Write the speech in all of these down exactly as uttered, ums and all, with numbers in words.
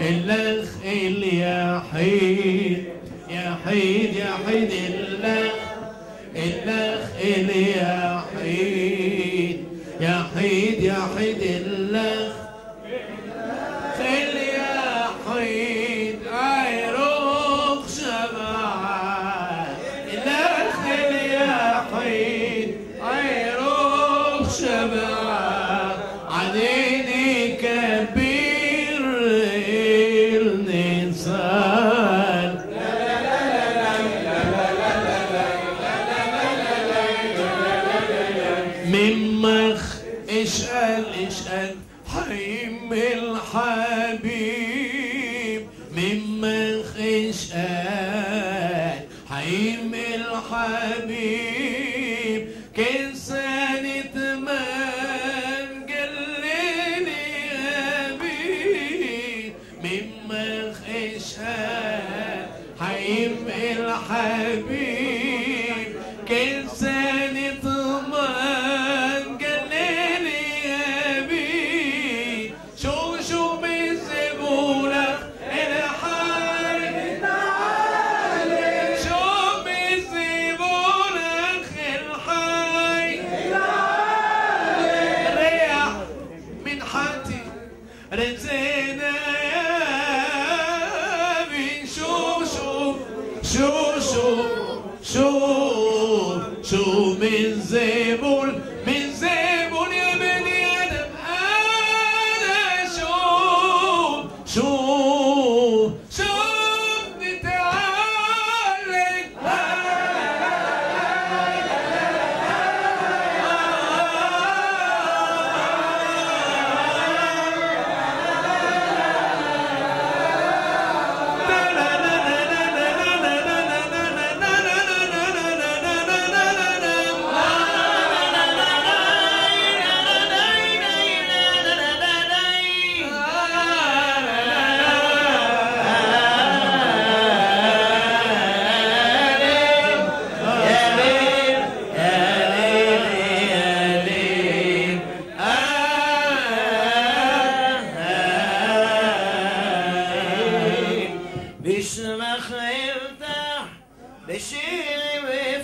الأخ اليحيد يحيد يحيد الأخ الأخ اليحيد يحيد يحيد الأخ اليحيد عيروق شبعان الأخ اليحيد عيروق شبعان عديني كبير النسان ممخ اشقل اشقل حيم الحبيب ممخ اشقل حيم الحبيب كنسانة من قلني أبي ممخ اشقل حيم الحبيب كنسانة من قلني أبي شو شو بيزبولك الحي شو بيزبولك الحي ريح من حتي رزينا بنشوف شوف شوف شوف شوف شو من زبول من زبول يا بني ادم انا شوف شوف شوف نتعلق بشمخ يفتح بشير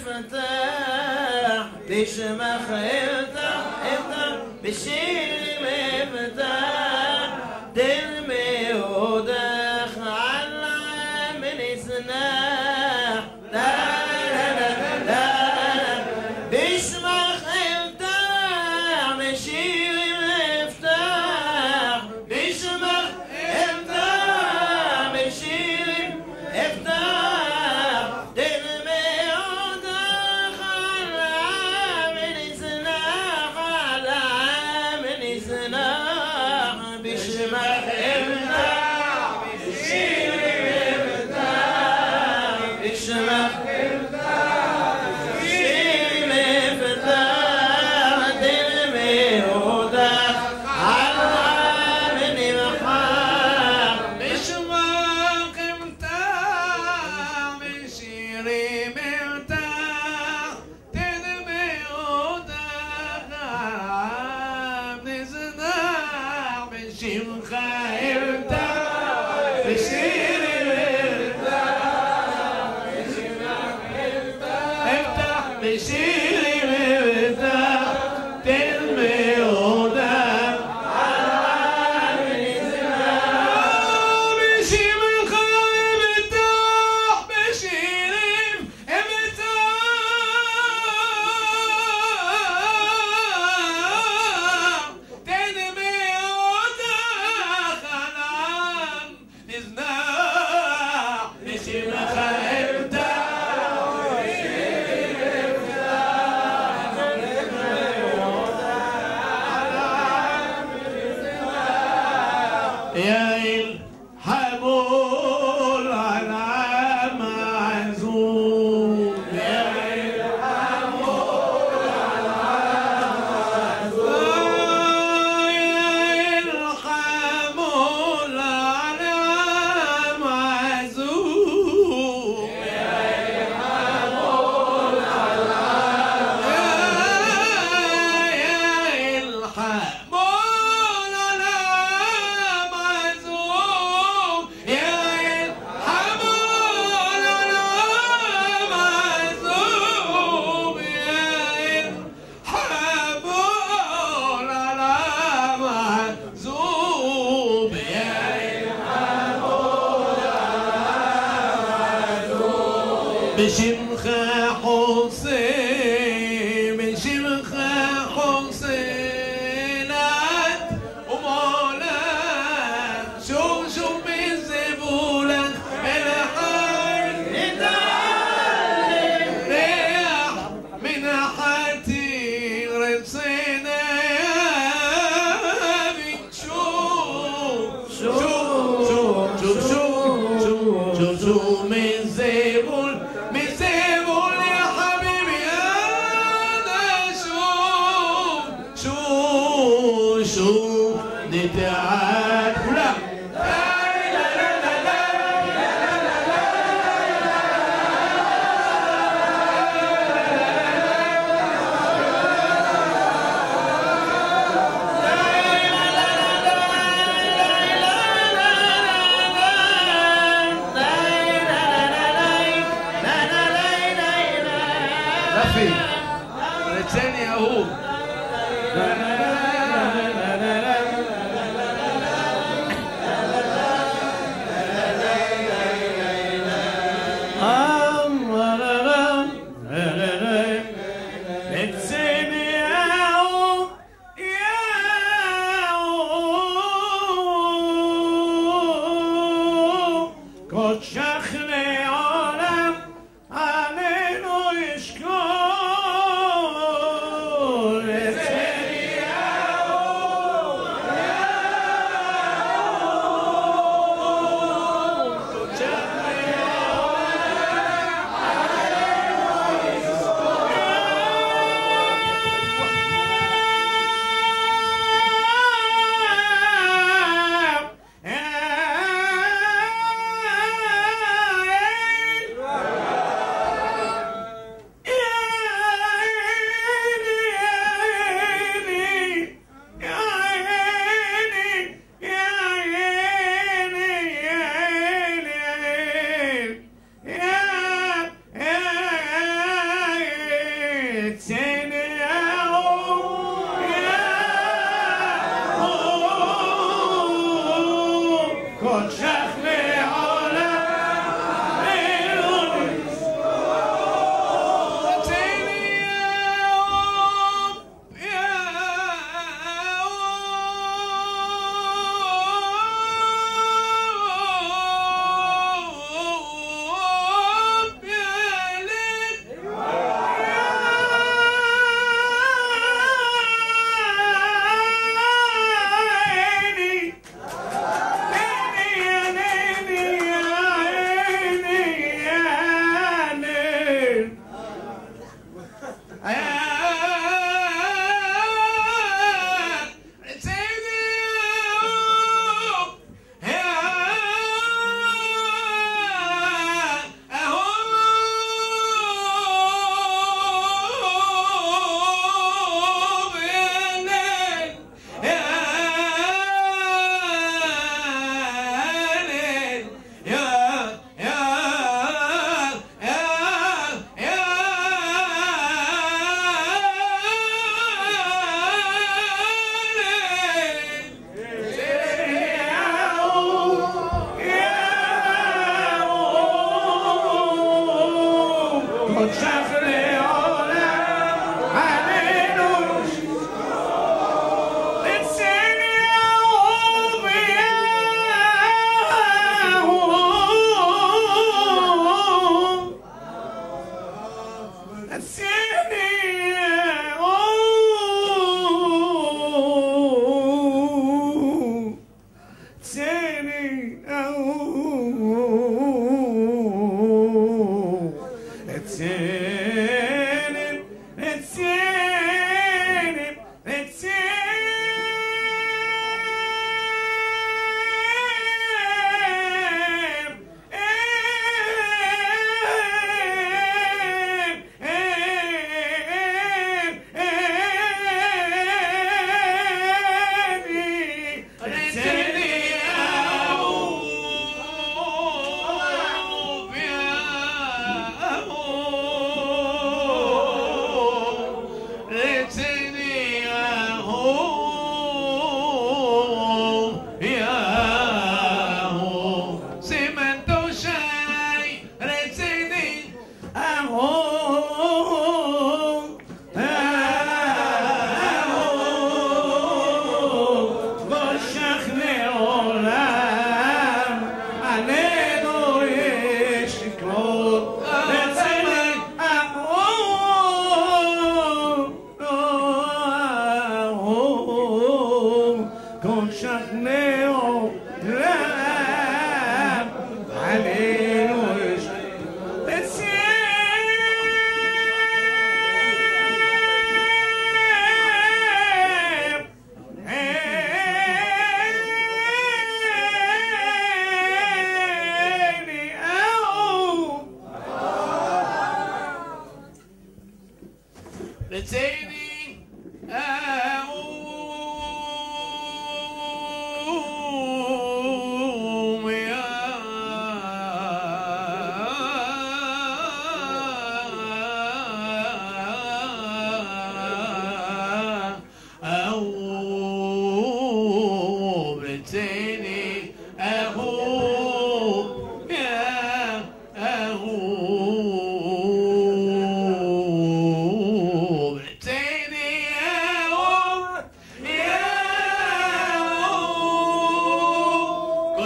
ويفتح بشمخ يفتح يفتح بشير ويفتح درمي ودخ على من سناح لا لا لا لا بشمخ يفتح بشير ويفتح بشمخ يفتح بشير افتح درمي ودخل عامل سلاح على عامل سلاح بشمخ افتح بشير افتح بشمخ افتح بشير افتح درمي ودخل على عامل مخاف بشماق امتاع بشيري مرتاح تدمي ودخل بزناح بشمخ امتاع بشيري مرتاح بشماق افتح بشيري مرتاح تدمي ودخل بشير الخايب الداح بشير امتاح تنمي ودخل عام نزناح بشير الخايب يا الحبول على معزوم يا الحبول على معزوم يا الحبول على معزوم يا الحبول على يا الحبول على معزوم بشمخة حسين بشمخة حسينات ومولات شوف شوف من زبولك الحي نتعلم ريح من حتير بصينا شوف شوف شوف شوف شوف شوف شوف من زبول من زبول يا حبيبي انا شوف شوف شوف نتعال ولا رفي رجعني اهو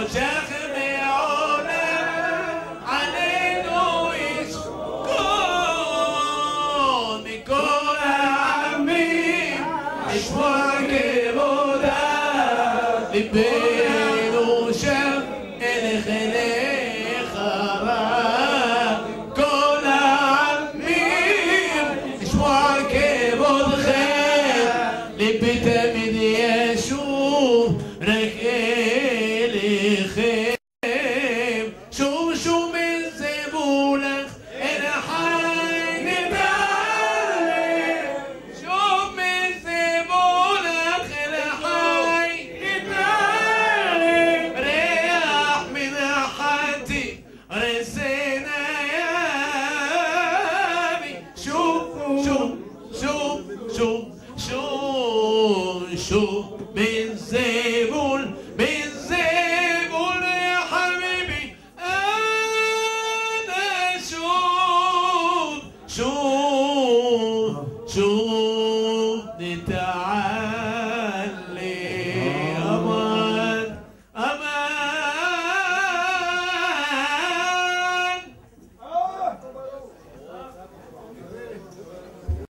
شخم عونه علينا يسكن مكون عمي اشوار كبودا لبين وشم الخليق خراب كون عمي اشوار كبود خير لبيت من يشوف ركيلي خير